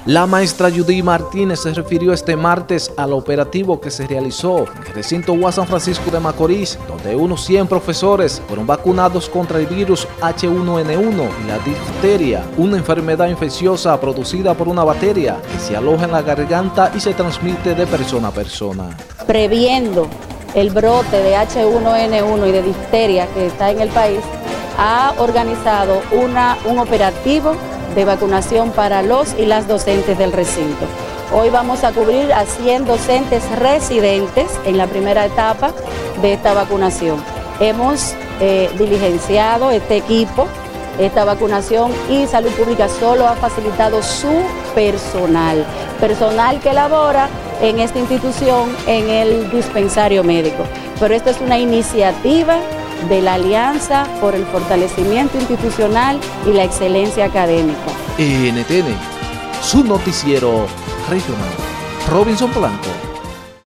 La maestra Judy Martínez se refirió este martes al operativo que se realizó en el recinto UAS San Francisco de Macorís, donde unos 100 profesores fueron vacunados contra el virus H1N1 y la difteria, una enfermedad infecciosa producida por una bacteria que se aloja en la garganta y se transmite de persona a persona. Previendo el brote de H1N1 y de difteria que está en el país, ha organizado un operativo de vacunación para los y las docentes del recinto. Hoy vamos a cubrir a 100 docentes residentes en la primera etapa de esta vacunación. Hemos diligenciado este equipo, esta vacunación, y Salud Pública solo ha facilitado su personal que labora en esta institución en el dispensario médico. Pero esta es una iniciativa de la Alianza por el Fortalecimiento Institucional y la Excelencia Académica. NTN, su noticiero regional. Robinson Blanco.